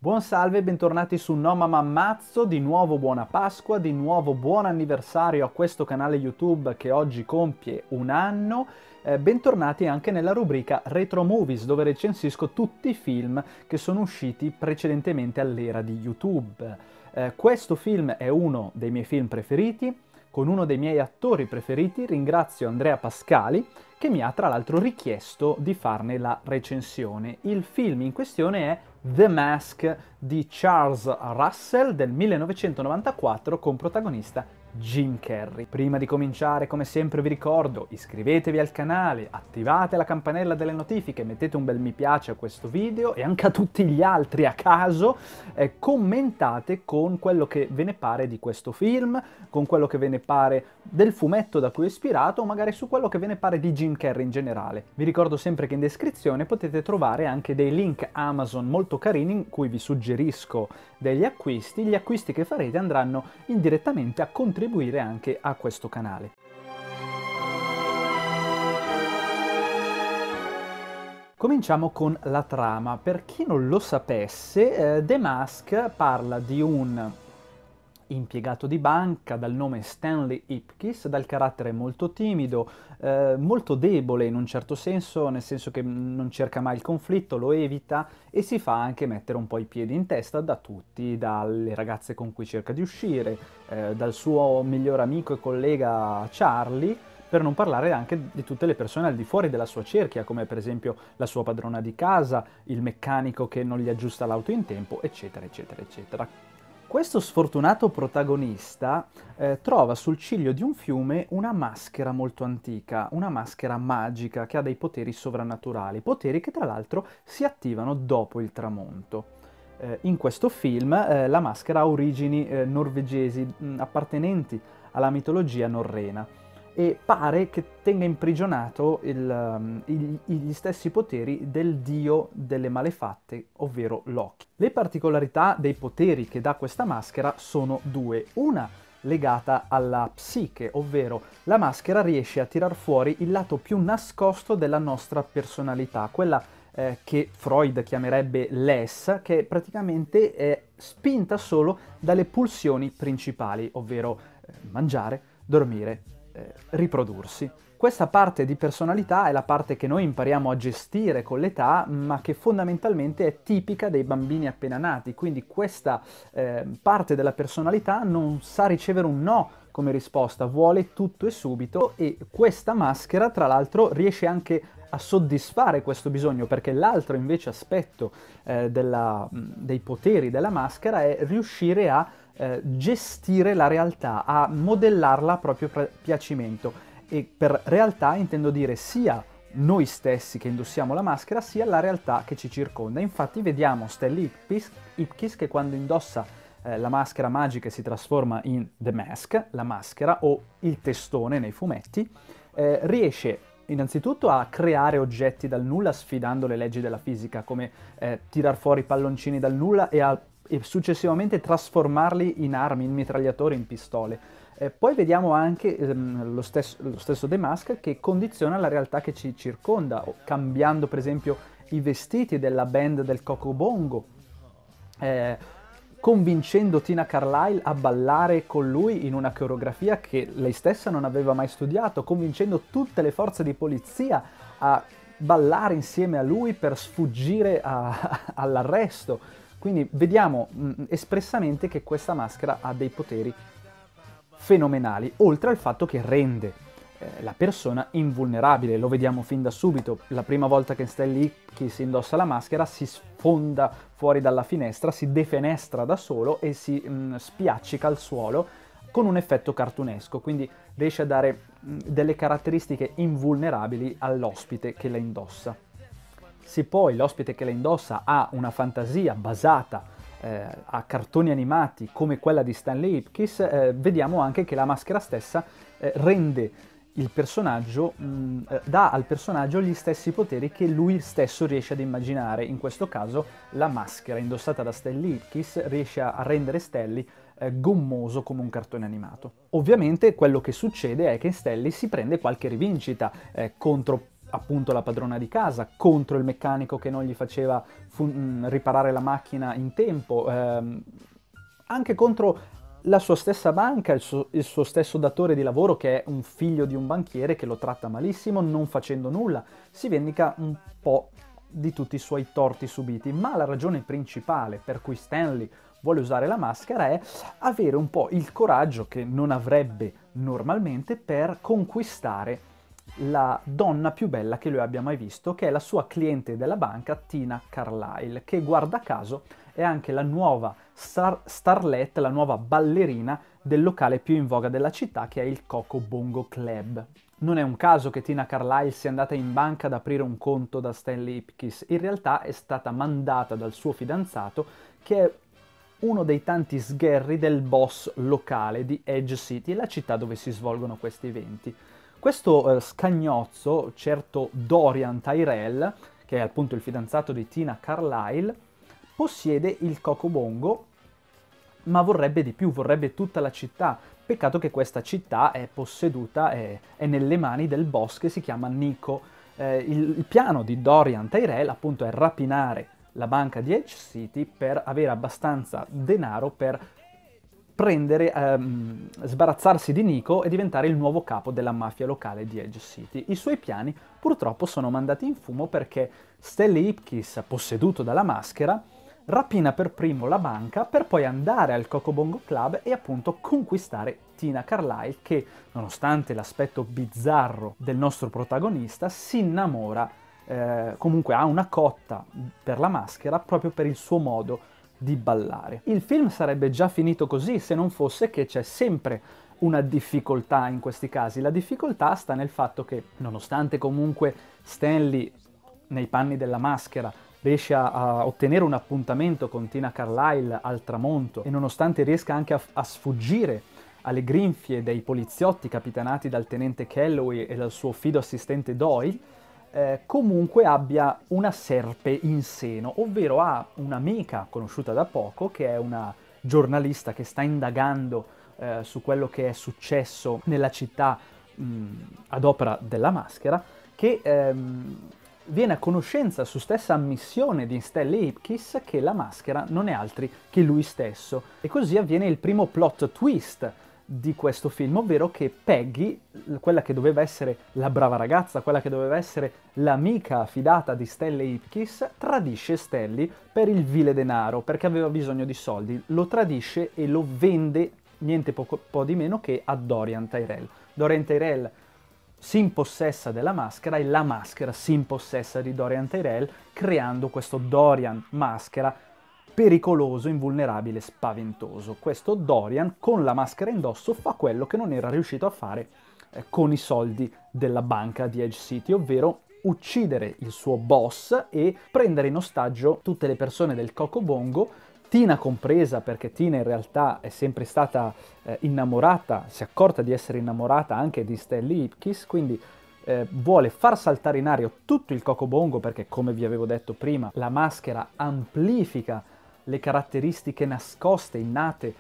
Buon salve e bentornati su No Mamma Ammazzo, di nuovo buona Pasqua, di nuovo buon anniversario a questo canale YouTube che oggi compie un anno. Bentornati anche nella rubrica Retro Movies, dove recensisco tutti i film che sono usciti precedentemente all'era di YouTube. Questo film è uno dei miei film preferiti, con uno dei miei attori preferiti. Ringrazio Andrea Pascali, che mi ha tra l'altro richiesto di farne la recensione. Il film in questione è The Mask di Charles Russell del 1994 con protagonista Jim Carrey. Prima di cominciare, come sempre vi ricordo, iscrivetevi al canale, attivate la campanella delle notifiche, mettete un bel mi piace a questo video e anche a tutti gli altri a caso, commentate con quello che ve ne pare di questo film, con quello che ve ne pare del fumetto da cui è ispirato o magari su quello che ve ne pare di Jim Carrey in generale. Vi ricordo sempre che in descrizione potete trovare anche dei link Amazon molto carini in cui vi suggerisco degli acquisti. Gli acquisti che farete andranno indirettamente a contribuire anche a questo canale. Cominciamo con la trama. Per chi non lo sapesse, The Mask parla di un impiegato di banca dal nome Stanley Ipkiss, dal carattere molto timido, molto debole in un certo senso, nel senso che non cerca mai il conflitto, lo evita e si fa anche mettere un po' i piedi in testa da tutti, dalle ragazze con cui cerca di uscire, dal suo miglior amico e collega Charlie, per non parlare anche di tutte le persone al di fuori della sua cerchia, come per esempio la sua padrona di casa, il meccanico che non gli aggiusta l'auto in tempo, eccetera, eccetera, eccetera. Questo sfortunato protagonista trova sul ciglio di un fiume una maschera molto antica, una maschera magica che ha dei poteri sovrannaturali, poteri che tra l'altro si attivano dopo il tramonto. In questo film la maschera ha origini norvegesi appartenenti alla mitologia norrena e pare che tenga imprigionato gli stessi poteri del dio delle malefatte, ovvero Loki. Le particolarità dei poteri che dà questa maschera sono due. Una legata alla psiche, ovvero la maschera riesce a tirar fuori il lato più nascosto della nostra personalità, quella che Freud chiamerebbe l'ess, che praticamente è spinta solo dalle pulsioni principali, ovvero mangiare, dormire, riprodursi. Questa parte di personalità è la parte che noi impariamo a gestire con l'età, ma che fondamentalmente è tipica dei bambini appena nati, quindi questa parte della personalità non sa ricevere un no come risposta, vuole tutto e subito, e questa maschera tra l'altro riesce anche a soddisfare questo bisogno, perché l'altro invece aspetto dei poteri della maschera è riuscire a gestire la realtà, a modellarla a proprio piacimento. E per realtà intendo dire sia noi stessi che indossiamo la maschera, sia la realtà che ci circonda. Infatti vediamo Stanley Ipkiss che quando indossa la maschera magica si trasforma in The Mask, la maschera o il testone nei fumetti, riesce innanzitutto a creare oggetti dal nulla sfidando le leggi della fisica, come tirar fuori palloncini dal nulla e successivamente trasformarli in armi, in mitragliatori, in pistole. Poi vediamo anche lo stesso The Mask che condiziona la realtà che ci circonda, cambiando per esempio i vestiti della band del Coco Bongo, convincendo Tina Carlyle a ballare con lui in una coreografia che lei stessa non aveva mai studiato, convincendo tutte le forze di polizia a ballare insieme a lui per sfuggire all'arresto. Quindi vediamo espressamente che questa maschera ha dei poteri fenomenali, oltre al fatto che rende la persona invulnerabile. Lo vediamo fin da subito. La prima volta che Stanley Ipkiss indossa la maschera si sfonda fuori dalla finestra, si defenestra da solo e si spiaccica al suolo con un effetto cartunesco, quindi riesce a dare delle caratteristiche invulnerabili all'ospite che la indossa. Se poi l'ospite che la indossa ha una fantasia basata a cartoni animati come quella di Stanley Ipkiss, vediamo anche che la maschera stessa rende il personaggio, dà al personaggio gli stessi poteri che lui stesso riesce ad immaginare. In questo caso la maschera indossata da Stanley Ipkiss riesce a rendere Stanley gommoso come un cartone animato. Ovviamente quello che succede è che Stanley si prende qualche rivincita contro appunto la padrona di casa, contro il meccanico che non gli faceva riparare la macchina in tempo, anche contro la sua stessa banca, il suo stesso datore di lavoro che è un figlio di un banchiere che lo tratta malissimo, non facendo nulla. Si vendica un po' di tutti i suoi torti subiti, ma la ragione principale per cui Stanley vuole usare la maschera è avere un po' il coraggio che non avrebbe normalmente per conquistare la donna più bella che lui abbia mai visto, che è la sua cliente della banca, Tina Carlyle, che guarda caso è anche la nuova starlet, la nuova ballerina del locale più in voga della città, che è il Coco Bongo Club. Non è un caso che Tina Carlyle sia andata in banca ad aprire un conto da Stanley Ipkiss, in realtà è stata mandata dal suo fidanzato, che è uno dei tanti sgherri del boss locale di Edge City, la città dove si svolgono questi eventi. Questo scagnozzo, certo Dorian Tyrell, che è appunto il fidanzato di Tina Carlyle, possiede il Coco Bongo, ma vorrebbe di più, vorrebbe tutta la città. Peccato che questa città è posseduta, è nelle mani del boss che si chiama Nico. Il piano di Dorian Tyrell appunto è rapinare la banca di Edge City per avere abbastanza denaro per sbarazzarsi di Nico e diventare il nuovo capo della mafia locale di Edge City. I suoi piani purtroppo sono mandati in fumo perché Stanley Ipkiss, posseduto dalla maschera, rapina per primo la banca per poi andare al Coco Bongo Club e appunto conquistare Tina Carlyle, che nonostante l'aspetto bizzarro del nostro protagonista si innamora, comunque ha una cotta per la maschera proprio per il suo modo di ballare. Il film sarebbe già finito così se non fosse che c'è sempre una difficoltà in questi casi. La difficoltà sta nel fatto che, nonostante comunque Stanley nei panni della maschera riesce a ottenere un appuntamento con Tina Carlyle al tramonto e nonostante riesca anche a sfuggire alle grinfie dei poliziotti capitanati dal tenente Calloway e dal suo fido assistente Doyle, comunque abbia una serpe in seno, ovvero ha un'amica conosciuta da poco che è una giornalista che sta indagando su quello che è successo nella città ad opera della maschera, che viene a conoscenza su stessa ammissione di Stanley Ipkiss che la maschera non è altri che lui stesso. E così avviene il primo plot twist di questo film, ovvero che Peggy, quella che doveva essere la brava ragazza, quella che doveva essere l'amica fidata di Stanley Ipkiss, tradisce Stanley per il vile denaro, perché aveva bisogno di soldi. Lo tradisce e lo vende niente po' di meno che a Dorian Tyrell. Dorian Tyrell si impossessa della maschera e la maschera si impossessa di Dorian Tyrell, creando questo Dorian maschera pericoloso, invulnerabile, spaventoso. Questo Dorian, con la maschera indosso, fa quello che non era riuscito a fare con i soldi della banca di Edge City, ovvero uccidere il suo boss e prendere in ostaggio tutte le persone del Coco Bongo, Tina compresa, perché Tina in realtà è sempre stata innamorata, si è accorta di essere innamorata anche di Stanley Ipkiss, quindi vuole far saltare in aria tutto il Coco Bongo perché, come vi avevo detto prima, la maschera amplifica le caratteristiche nascoste, innate,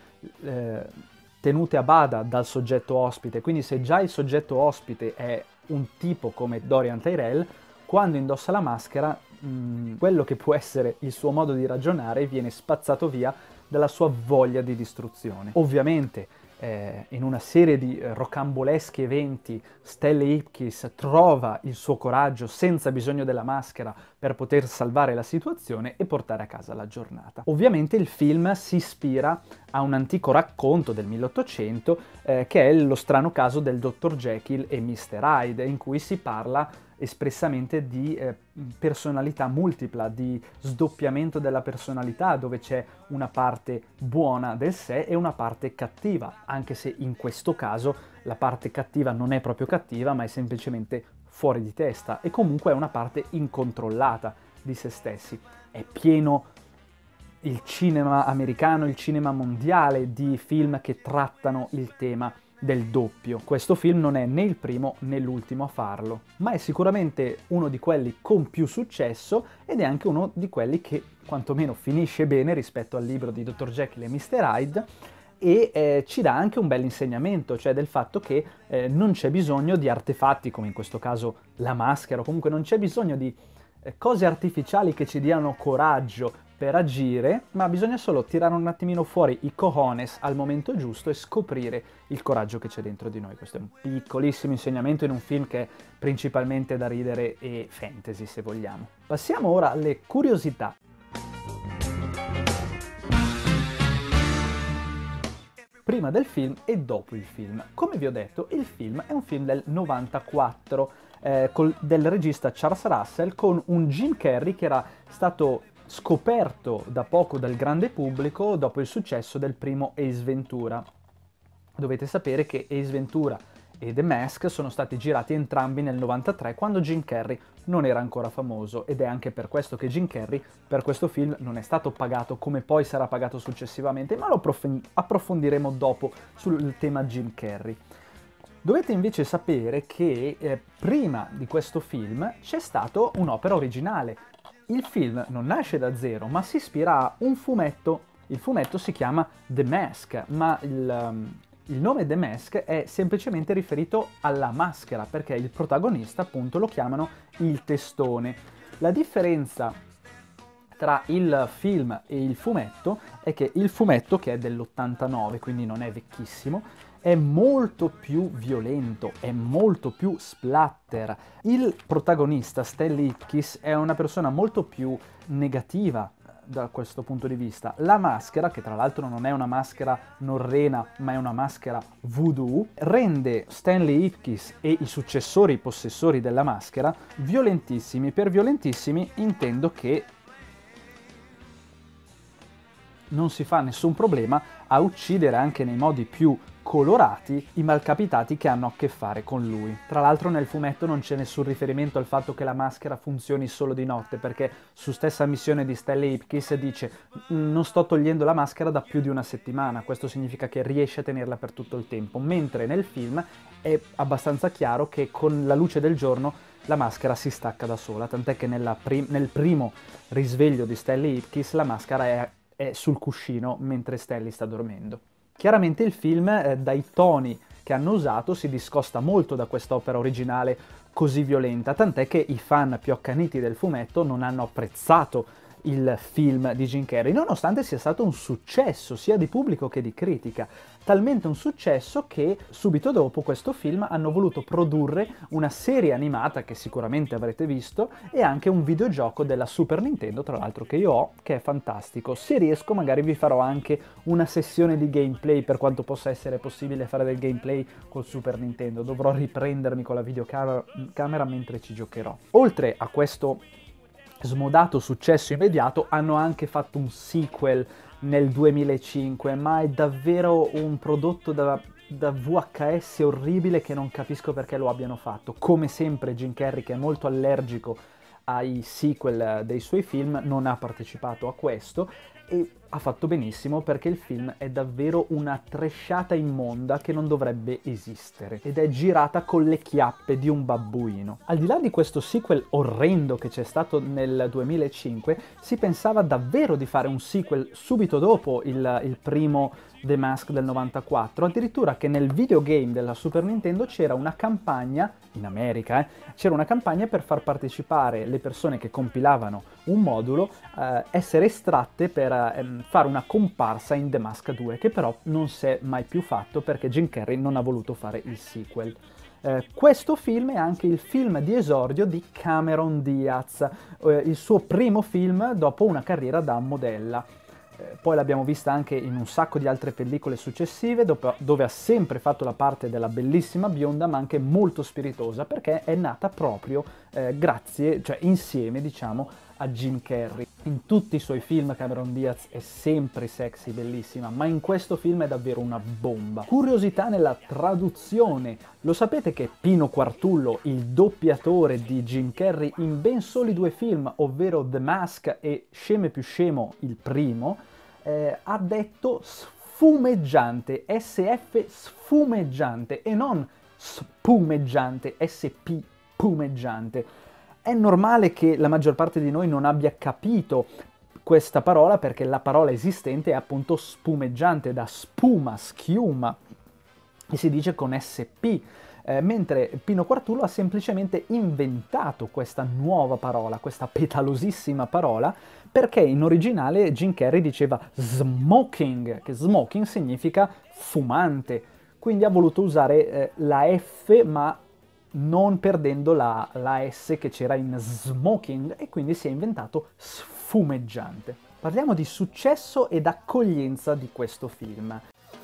tenute a bada dal soggetto ospite. Quindi se già il soggetto ospite è un tipo come Dorian Tyrell, quando indossa la maschera, quello che può essere il suo modo di ragionare viene spazzato via dalla sua voglia di distruzione. Ovviamente in una serie di rocamboleschi eventi Stanley Ipkiss trova il suo coraggio senza bisogno della maschera per poter salvare la situazione e portare a casa la giornata. Ovviamente il film si ispira a un antico racconto del 1800 che è Lo strano caso del Dr. Jekyll e Mr. Hyde, in cui si parla espressamente di personalità multipla, di sdoppiamento della personalità, dove c'è una parte buona del sé e una parte cattiva, anche se in questo caso la parte cattiva non è proprio cattiva, ma è semplicemente fuori di testa e comunque è una parte incontrollata di se stessi. È pieno il cinema americano, il cinema mondiale di film che trattano il tema del doppio. Questo film non è né il primo né l'ultimo a farlo, ma è sicuramente uno di quelli con più successo ed è anche uno di quelli che quantomeno finisce bene rispetto al libro di Dr. Jekyll e Mr. Hyde, e ci dà anche un bel insegnamento, cioè del fatto che non c'è bisogno di artefatti, come in questo caso la maschera, o comunque non c'è bisogno di cose artificiali che ci diano coraggio per agire, ma bisogna solo tirare un attimino fuori i cojones al momento giusto e scoprire il coraggio che c'è dentro di noi. Questo è un piccolissimo insegnamento in un film che è principalmente da ridere e fantasy, se vogliamo. Passiamo ora alle curiosità. Prima del film e dopo il film. Come vi ho detto, il film è un film del 94 del regista Charles Russell, con un Jim Carrey che era stato scoperto da poco dal grande pubblico dopo il successo del primo Ace Ventura. Dovete sapere che Ace Ventura e The Mask sono stati girati entrambi nel 93, quando Jim Carrey non era ancora famoso, ed è anche per questo che Jim Carrey per questo film non è stato pagato come poi sarà pagato successivamente, ma lo approfondiremo dopo sul tema Jim Carrey. Dovete invece sapere che prima di questo film c'è stato un'opera originale. Il film non nasce da zero, ma si ispira a un fumetto. Il fumetto si chiama The Mask, ma il nome The Mask è semplicemente riferito alla maschera, perché il protagonista appunto lo chiamano il testone. La differenza tra il film e il fumetto è che il fumetto, che è dell'89, quindi non è vecchissimo, è molto più violento, è molto più splatter. Il protagonista, Stanley Ipkiss, è una persona molto più negativa da questo punto di vista. La maschera, che tra l'altro non è una maschera norrena, ma è una maschera voodoo, rende Stanley Ipkiss e i successori, i possessori della maschera, violentissimi. Per violentissimi intendo che non si fa nessun problema a uccidere anche nei modi più colorati i malcapitati che hanno a che fare con lui. Tra l'altro nel fumetto non c'è nessun riferimento al fatto che la maschera funzioni solo di notte, perché su stessa missione di Stanley Ipkiss dice non sto togliendo la maschera da più di una settimana, questo significa che riesce a tenerla per tutto il tempo, mentre nel film è abbastanza chiaro che con la luce del giorno la maschera si stacca da sola, tant'è che nel primo risveglio di Stanley Ipkiss la maschera è sul cuscino mentre Stanley sta dormendo. Chiaramente il film, dai toni che hanno usato, si discosta molto da quest'opera originale così violenta, tant'è che i fan più accaniti del fumetto non hanno apprezzato il film di Jim Carrey, nonostante sia stato un successo sia di pubblico che di critica. Talmente un successo che subito dopo questo film hanno voluto produrre una serie animata che sicuramente avrete visto e anche un videogioco della Super Nintendo, tra l'altro che io ho, che è fantastico. Se riesco magari vi farò anche una sessione di gameplay, per quanto possa essere possibile fare del gameplay col Super Nintendo. Dovrò riprendermi con la videocamera mentre ci giocherò. Oltre a questo smodato successo immediato, hanno anche fatto un sequel nel 2005, ma è davvero un prodotto da VHS orribile che non capisco perché lo abbiano fatto. Come sempre Jim Carrey, che è molto allergico ai sequel dei suoi film, non ha partecipato a questo e ha fatto benissimo, perché il film è davvero una tresciata immonda che non dovrebbe esistere ed è girata con le chiappe di un babbuino. Al di là di questo sequel orrendo che c'è stato nel 2005, si pensava davvero di fare un sequel subito dopo il primo The Mask del 94, addirittura che nel videogame della Super Nintendo c'era una campagna, in America, c'era una campagna per far partecipare le persone che compilavano un modulo, essere estratte per fare una comparsa in The Mask 2, che però non si è mai più fatto perché Jim Carrey non ha voluto fare il sequel. Questo film è anche il film di esordio di Cameron Diaz, il suo primo film dopo una carriera da modella. Poi l'abbiamo vista anche in un sacco di altre pellicole successive, dove ha sempre fatto la parte della bellissima bionda, ma anche molto spiritosa, perché è nata proprio insieme, diciamo, a Jim Carrey. In tutti i suoi film Cameron Diaz è sempre sexy, bellissima, ma in questo film è davvero una bomba. Curiosità nella traduzione: lo sapete che Pino Quartullo, il doppiatore di Jim Carrey in ben soli 2 film, ovvero The Mask e Sceme più scemo, il primo, ha detto sfumeggiante, SF sfumeggiante e non spumeggiante, SP pumeggiante. È normale che la maggior parte di noi non abbia capito questa parola perché la parola esistente è appunto spumeggiante, da spuma, schiuma, e si dice con SP, mentre Pino Quartullo ha semplicemente inventato questa nuova parola, questa petalosissima parola, perché in originale Jim Carrey diceva smoking, che smoking significa fumante, quindi ha voluto usare la F ma non perdendo la S che c'era in smoking, e quindi si è inventato sfumeggiante. Parliamo di successo ed accoglienza di questo film.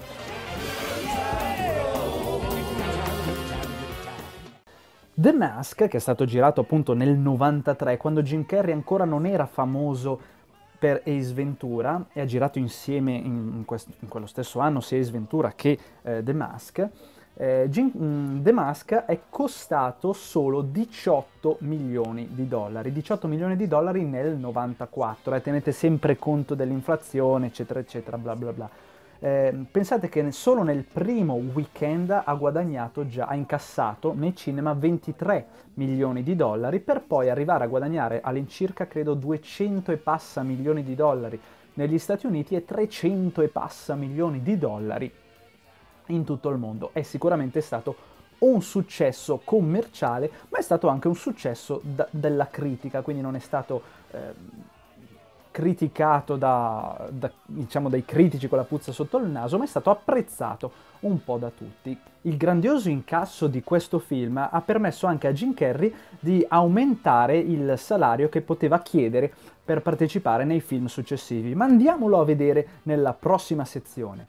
The Mask, che è stato girato appunto nel 93, quando Jim Carrey ancora non era famoso per Ace Ventura, e ha girato insieme in quello stesso anno sia Ace Ventura che The Mask, The Mask è costato solo 18 milioni di dollari. 18 milioni di dollari nel 94, tenete sempre conto dell'inflazione, eccetera, eccetera, bla bla bla. Pensate che solo nel primo weekend ha incassato nei cinema 23 milioni di dollari, per poi arrivare a guadagnare all'incirca, credo, 200 e passa milioni di dollari negli Stati Uniti e 300 e passa milioni di dollari in tutto il mondo. È sicuramente stato un successo commerciale, ma è stato anche un successo della critica, quindi non è stato criticato diciamo, dai critici con la puzza sotto il naso, ma è stato apprezzato un po' da tutti. Il grandioso incasso di questo film ha permesso anche a Jim Carrey di aumentare il salario che poteva chiedere per partecipare nei film successivi, ma andiamolo a vedere nella prossima sezione.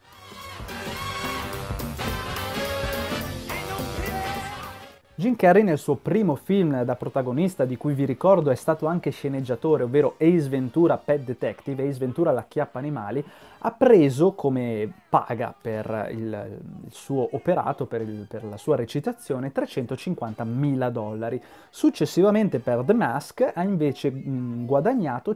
Jim Carrey nel suo primo film da protagonista, di cui vi ricordo è stato anche sceneggiatore, ovvero Ace Ventura Pet Detective, Ace Ventura l'acchiappa animali, ha preso come paga per il suo operato, per la sua recitazione, 350.000 dollari. Successivamente per The Mask ha invece guadagnato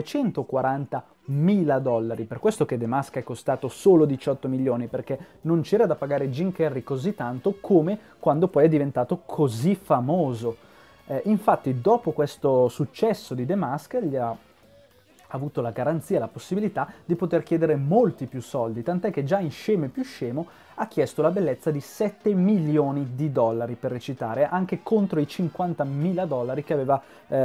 540.000 dollari, per questo che The Mask è costato solo 18 milioni, perché non c'era da pagare Jim Carrey così tanto come quando poi è diventato così famoso. Infatti dopo questo successo di The Mask gli ha avuto la garanzia, la possibilità di poter chiedere molti più soldi, tant'è che già in Scemo e più scemo ha chiesto la bellezza di 7 milioni di dollari per recitare, anche contro i 50.000 dollari che aveva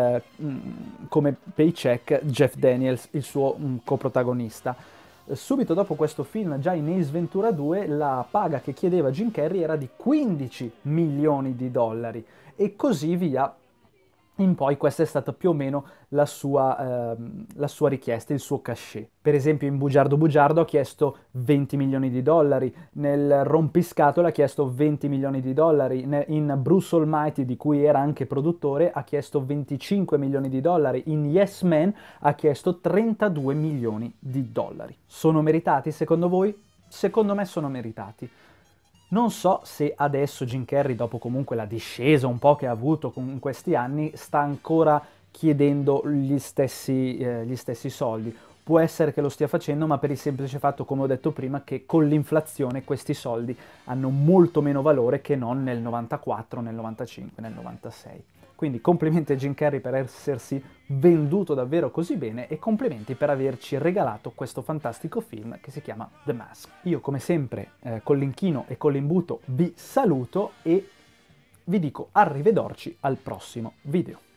come paycheck Jeff Daniels, il suo coprotagonista. Subito dopo questo film, già in Ace Ventura 2, la paga che chiedeva Jim Carrey era di 15 milioni di dollari, e così via in poi. Questa è stata più o meno la sua richiesta, il suo cachet. Per esempio in Bugiardo Bugiardo ha chiesto 20 milioni di dollari, nel Rompiscatole ha chiesto 20 milioni di dollari, in Bruce Almighty, di cui era anche produttore, ha chiesto 25 milioni di dollari, in Yes Man ha chiesto 32 milioni di dollari. Sono meritati secondo voi? Secondo me sono meritati. Non so se adesso Jim Carrey, dopo comunque la discesa un po' che ha avuto in questi anni, sta ancora chiedendo gli stessi soldi. Può essere che lo stia facendo, ma per il semplice fatto, come ho detto prima, che con l'inflazione questi soldi hanno molto meno valore che non nel 94, nel 95, nel 96. Quindi complimenti a Jim Carrey per essersi venduto davvero così bene, e complimenti per averci regalato questo fantastico film che si chiama The Mask. Io come sempre con l'inchino e con l'imbuto vi saluto e vi dico arrivederci al prossimo video.